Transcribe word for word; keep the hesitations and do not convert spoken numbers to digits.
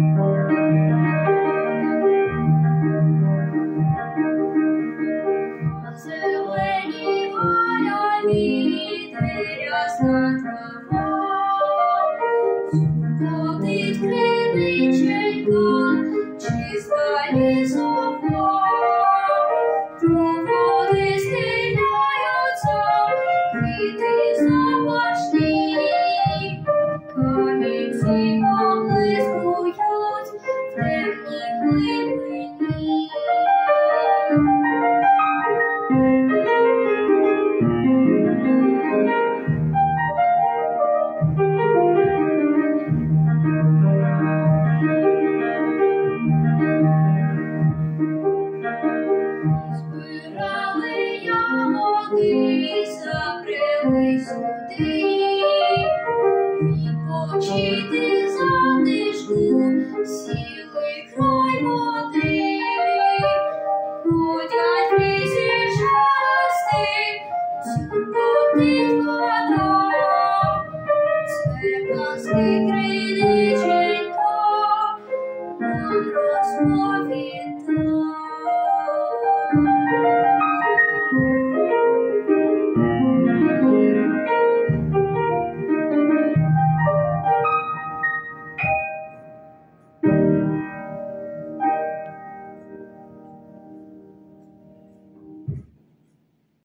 Зелені галяві, рясна трава, ходить криничка, чиста лісова, до води схиляються квіти запашні, камінці поблискують в темній глибині. Збирали ягоди, забрели сюди, відпочити затишку, сіли